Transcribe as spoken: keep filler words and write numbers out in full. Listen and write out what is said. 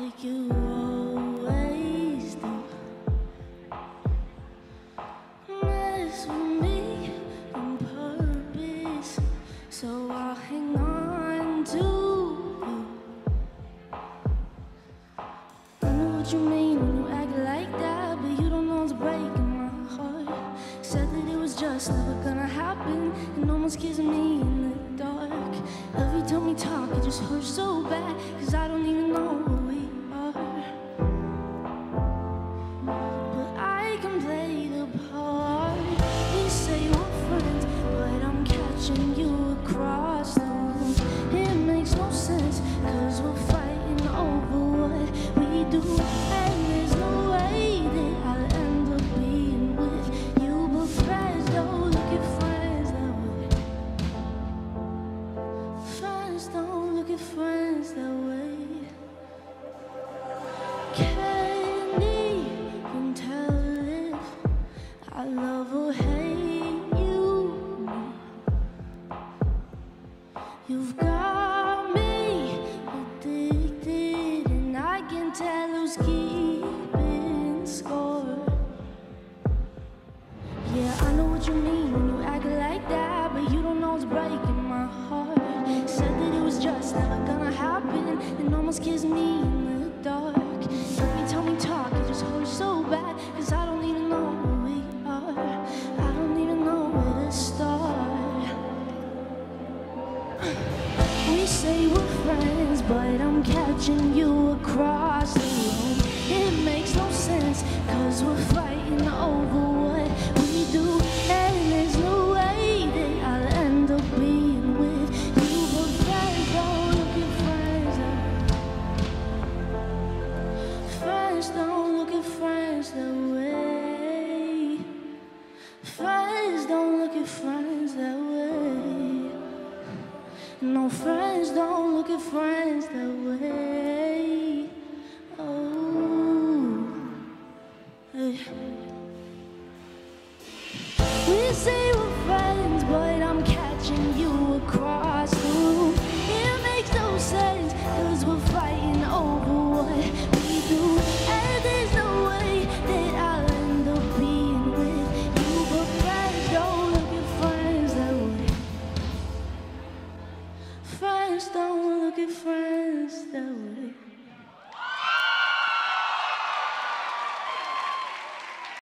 like you always do. Mess with me on purpose, so I'll hang on to you. I know what you mean when you act like that, but you don't know it's breaking my heart. Said that it was just never gonna happen, and almost kissing me in the dark. Every time we talk, it just hurts so bad, cause I don't even know who we are. But I can play the part. We say we're friends, but I'm catching you across the room. It makes no sense, cause we're fighting over what we do. And there's no way that I'll end up being with you. But friends don't look at friends that way. Friends don't look at friends that way. Can't even tell if I love or hate you. You've got me addicted, and I can tell who's keeping score. Yeah, I know what you mean when you act like that, but you don't know it's breaking my heart. Said that it was just never gonna happen, and almost kissed me in the dark. Every time we talk, it just hurts so bad, cause I don't even know who we are. I don't even know where to start. We say we're friends, but I'm catching you across the room. It makes no sense, cause we're fighting over what we do. And there's no way that I'll end up being with you. But friends don't look at friends that way. Friends don't look at friends that way. Friends don't look at friends that way. No, friends don't look at friends that way. Oh, hey. We say